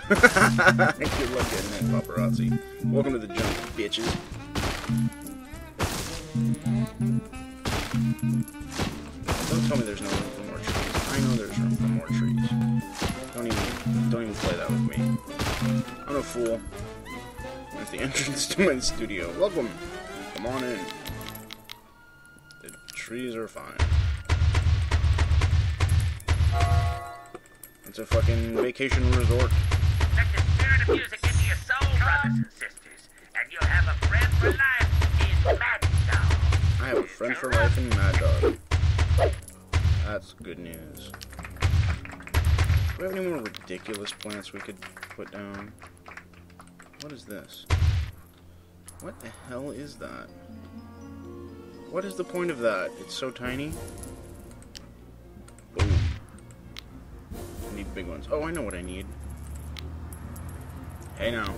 Good luck getting in, paparazzi. Welcome to the jungle, bitches. Don't tell me there's no room for more trees. I know there's room for more trees. Don't even play that with me. I'm no fool. That's the entrance to my studio. Welcome. Come on in. The trees are fine. It's a fucking vacation resort. Let the spirit of music into your soul, brothers and sisters, and you'll have a friend for life in Mad Dog. I have a friend for life in Mad Dog. That's good news. Do we have any more ridiculous plants we could put down? What is this? What the hell is that? What is the point of that? It's so tiny. Boom. I need big ones. Oh, I know what I need. Hey now.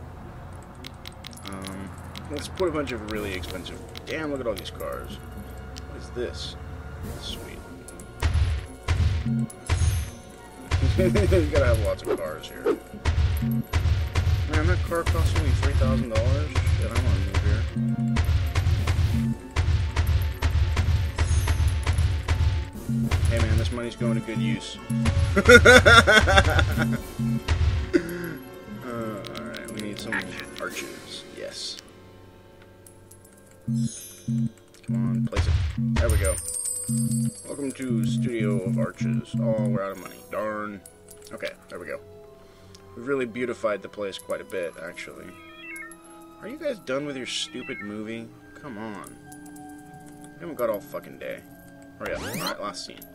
Let's put a bunch of really expensive... Damn, look at all these cars. What is this? Sweet. You gotta have lots of cars here. Man, that car cost only $3,000. Shit, I wanna move here. Hey man, this money's going to good use. Alright, we need some arches. Yes. Come on, place it. There we go. Welcome to Studio of Arches. Oh, we're out of money. Darn. Okay, there we go. We've really beautified the place quite a bit, actually. Are you guys done with your stupid movie? Come on. We haven't got all fucking day. Hurry up. Alright, last scene.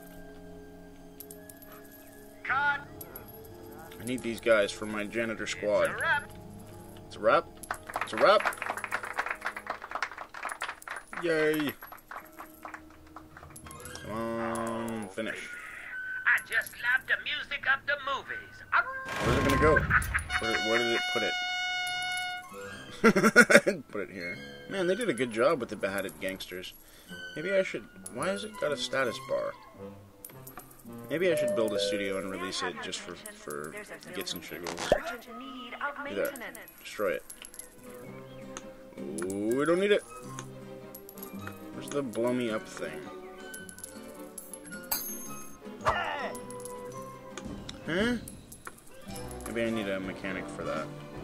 Cut. I need these guys for my janitor squad. It's a wrap. It's a wrap. It's a wrap. Yay. Come on, finish. I just love the music of the movies. Where's it gonna go? Where did it put it? Put it here. Man, they did a good job with the beheaded gangsters. Maybe I should... Why has it got a status bar? Maybe I should build a studio and release it just for gits and shiggles. Do that. Destroy it. Ooh, we don't need it. Where's the blow me up thing? Huh? Maybe I need a mechanic for that.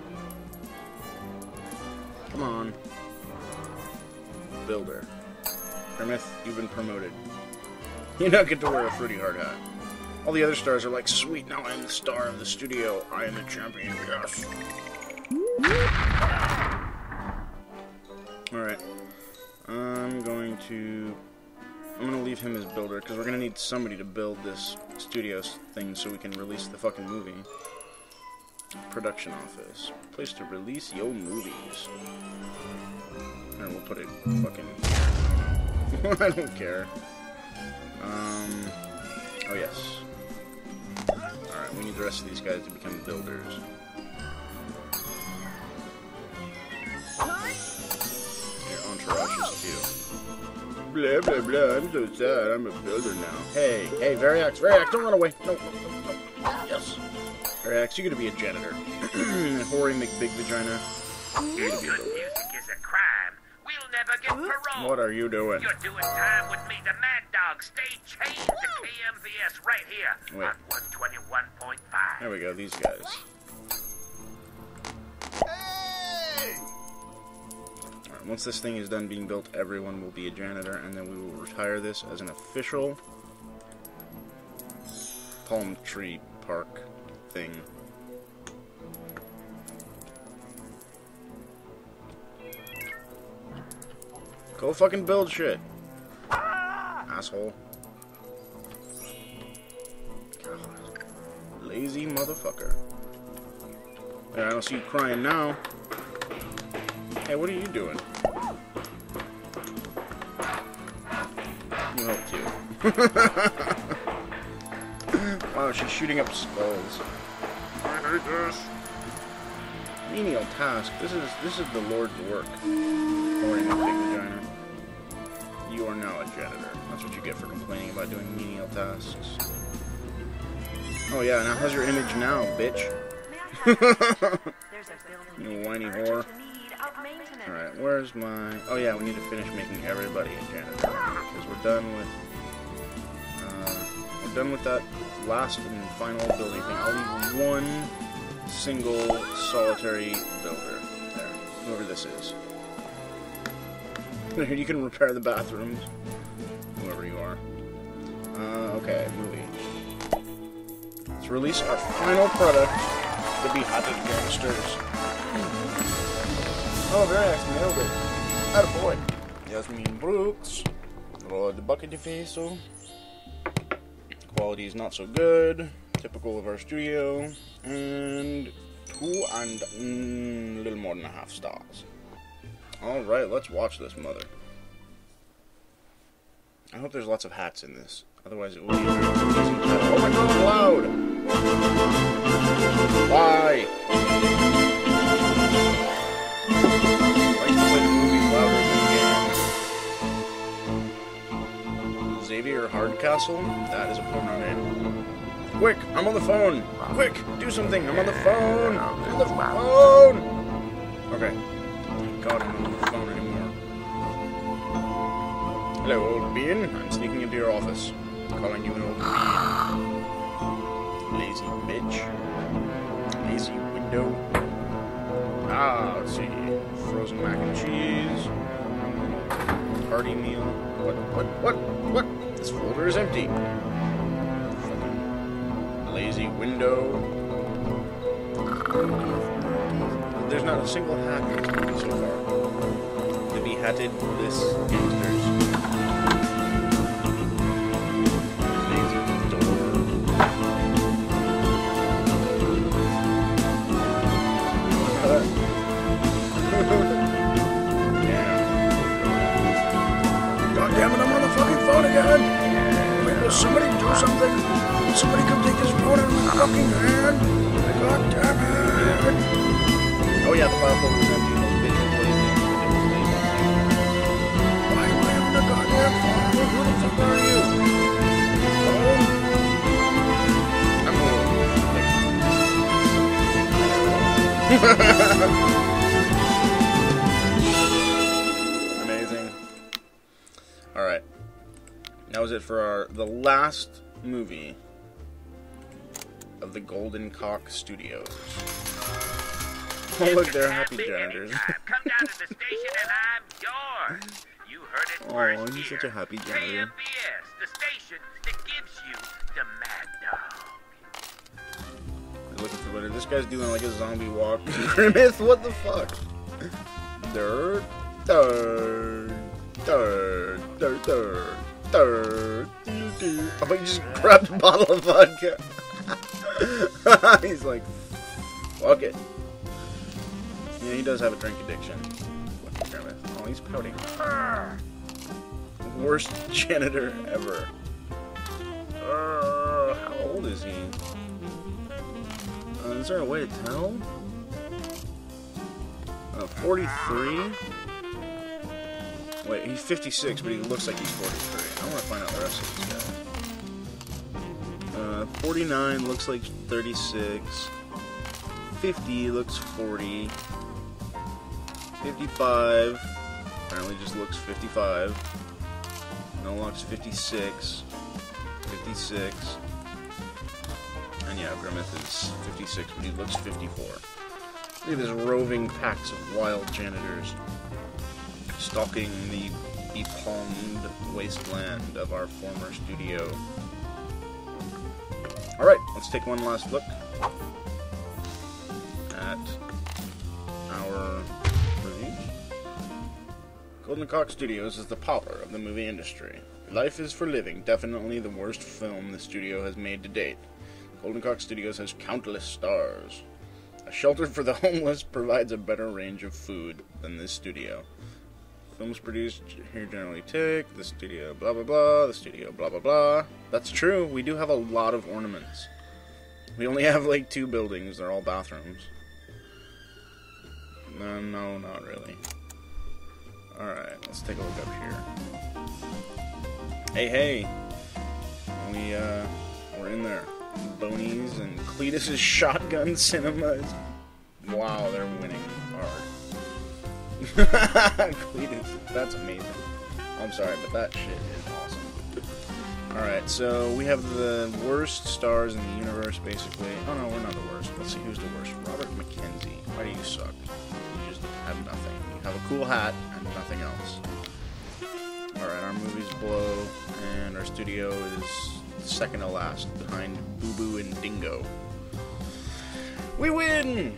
Come on. Builder. Kermith, you've been promoted. You now get to wear a fruity hard hat. All the other stars are like, sweet, now I am the star of the studio. I am the champion, yes. Alright. I'm going to leave him as builder, because we're going to need somebody to build this studio thing so we can release the fucking movie. Production office. Place to release your movies. And we'll put it fucking here. I don't care. Oh yes. Alright, we need the rest of these guys to become builders. Your entourages too. Blah blah blah, I'm so sad, I'm a builder now. Hey, Variax, don't run away. No. Yes. Variax, you're gonna be a janitor. Hoary McBig Vagina. You're gonna be a builder. Music is a crime. We'll never get parole. What are you doing? You're doing time with me, the Mad Dog. Stay chained to KMVS right here Wait. on 121.5. There we go, these guys. Alright, once this thing is done being built, everyone will be a janitor, and then we will retire this as an official palm tree park thing. Go fucking build shit. Asshole. God. Lazy motherfucker. Yeah, I don't see you crying now. Hey, what are you doing? You help too. Wow, she's shooting up skulls. I hate this. Menial task. This is the Lord's work. Hoarding a big vagina. You are now a janitor. That's what you get for complaining about doing menial tasks. Oh yeah, now how's your image now, bitch? You whiny whore. Alright, where's my... Oh yeah, we need to finish making everybody a janitor. Because we're done with that last and final building thing. I'll leave one single solitary builder. There. Whoever this is. You can repair the bathrooms. Whoever you are. Okay, movie. Let's release our final product, the Beheaded Gangsters. Oh, very nice, nailed it. Attaboy. Yasmin Brooks. Roll the bucket face. Quality is not so good. Typical of our studio. And 2 and a little more than a half stars. Alright, let's watch this mother. I hope there's lots of hats in this. Otherwise it will be a very confusing title. Oh my god, loud! Why? Why you play the movie louder than the game? Xavier Hardcastle? That is a porno name. Quick! I'm on the phone! Quick! Do something! I'm on the phone! I'm on the phone! Okay. Thank God I'm not on the phone anymore. Hello, old bean. I'm sneaking into your office. Calling you an old bean. Lazy bitch. Lazy window. Ah, let's see. Frozen mac and cheese. Hearty meal. What? This folder is empty. Fucking lazy window. There's not a single hat in this movie so far. The Beheaded Bliss Gangsters. God damn it, I'm on the fucking phone again! Wait, will somebody do something? Will somebody come take this phone out of my fucking hand? God damn it! Oh yeah, the file folder is empty. Why am I on the goddamn phone? Who the fuck are you? I'm Amazing. Alright. That was it for the last movie of the Golden Cock Studios. Oh look, they're happy janitors. Come down to the station and I'm yours. You heard it first. Oh, he's such a happy janitor. KMBS, the station that gives you the Mad Dog. Looking for better. This guy's doing like a zombie walk. Grimace, what the fuck? Oh, he just grabbed a bottle of vodka. He's like, fuck it. Yeah, he does have a drink addiction. Oh, he's pouting. Worst janitor ever. How old is he? Is there a way to tell? 43? Wait, he's 56, but he looks like he's 43. I want to find out the rest of this guy. 49 looks like 36. 50 looks 40. 55 apparently just looks 55. No looks 56. 56. And yeah, Grimace is 56, but he looks 54. Look at this roving packs of wild janitors stalking the palmed wasteland of our former studio. Alright, let's take one last look at our reviews. Golden Cock Studios is the pauper of the movie industry. Life is for Living, definitely the worst film the studio has made to date. Golden Cock Studios has countless stars. A shelter for the homeless provides a better range of food than this studio. Films produced here generally take, the studio blah blah blah, the studio blah blah blah. That's true, we do have a lot of ornaments. We only have like 2 buildings, they're all bathrooms. No, not really. Alright, let's take a look up here. Hey, we're in there. Bonies and Cletus's Shotgun Cinemas. Wow, they're winning hard. Cletus, that's amazing. I'm sorry, but that shit is awesome. Alright, so we have the worst stars in the universe, basically. Oh no, we're not the worst. Let's see who's the worst. Robert McKenzie. Why do you suck? You just have nothing. You have a cool hat and nothing else. Alright, our movie's below, and our studio is second to last, behind Boo Boo and Dingo. We win!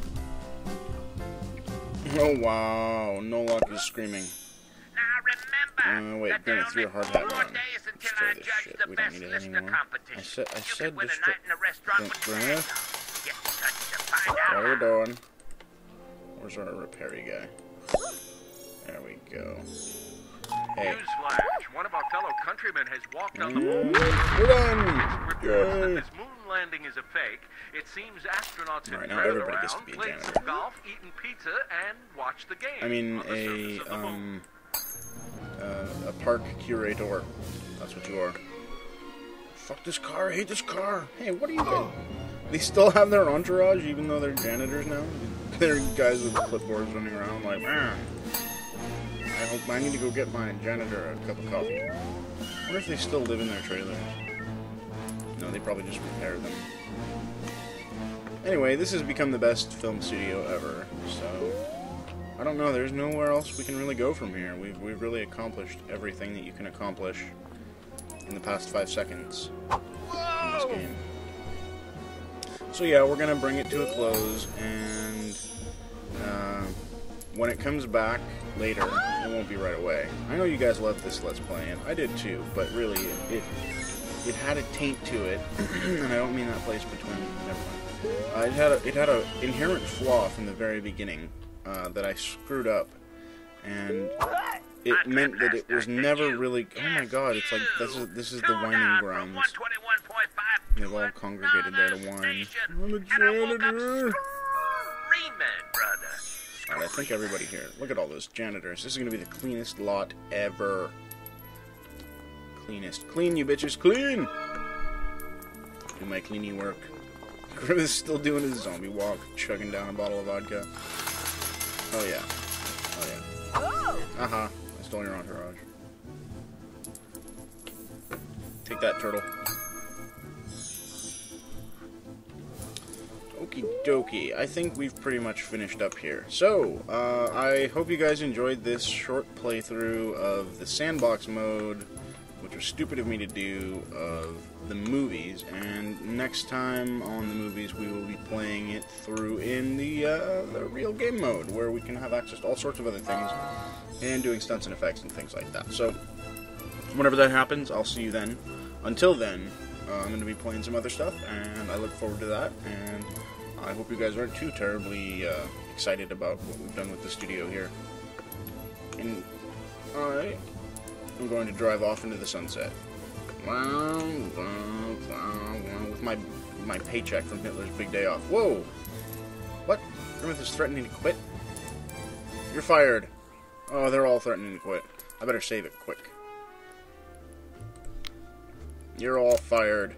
Oh wow, No Luck is screaming. Now remember Wait, that there Granny are threw a only hard 4 hat on. days until Destroy I this judge shit. the We don't best need it listener anymore. competition. I said You destroy. can win a night in a restaurant with Bring it. Get in touch to find What are you out. doing? Where's our repairy guy? There we go. Hey. Newsflash, one of our fellow countrymen has walked on the moon. We're done! It's reports that Yay. this moon landing is a fake. It seems astronauts have Alright, now traveled everybody gets to around, be a played janitor. some golf, eaten pizza, and watched the game. I mean, on the surface of the moon. a park curator. That's what you are. Fuck this car, I hate this car. Hey, what are you doing? They still have their entourage, even though they're janitors now? They're guys with clipboards running around like, man. I need to go get my janitor a cup of coffee. I wonder if they still live in their trailers. No, they probably just repair them. Anyway, this has become the best film studio ever, so I don't know, there's nowhere else we can really go from here. We've really accomplished everything that you can accomplish in the past 5 seconds in this game. So yeah, we're gonna bring it to a close, and when it comes back later, it won't be right away. I know you guys love this Let's Play, and I did too, but really, it had a taint to it, and I don't mean that place between, never mind. It had a inherent flaw from the very beginning that I screwed up, and it meant that it was never really. Oh my God! It's like this is the whining grounds. They've all congregated there to whine. I'm a janitor. Alright, I think everybody here. Look at all those janitors. This is gonna be the cleanest lot ever. Cleanest. Clean, you bitches, clean! Do my cleaning work. Grim is still doing his zombie walk, chugging down a bottle of vodka. Oh yeah. Oh yeah. Uh-huh. I stole your entourage. Take that, turtle. Okie dokie. I think we've pretty much finished up here. So, I hope you guys enjoyed this short playthrough of the sandbox mode, which was stupid of me to do, of the movies. And next time on the movies, we will be playing it through in the real game mode, where we can have access to all sorts of other things, and doing stunts and effects and things like that. So, whenever that happens, I'll see you then. Until then, I'm going to be playing some other stuff, and I look forward to that, and I hope you guys aren't too terribly excited about what we've done with the studio here. And I'm going to drive off into the sunset. With my paycheck from Hitler's big day off. Whoa! What? Grimmeth is threatening to quit? You're fired. Oh, they're all threatening to quit. I better save it quick. You're all fired.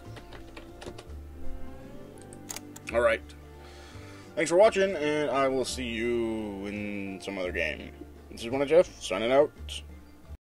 Alright. Thanks for watching, and I will see you in some other game. This is Jeff, signing out.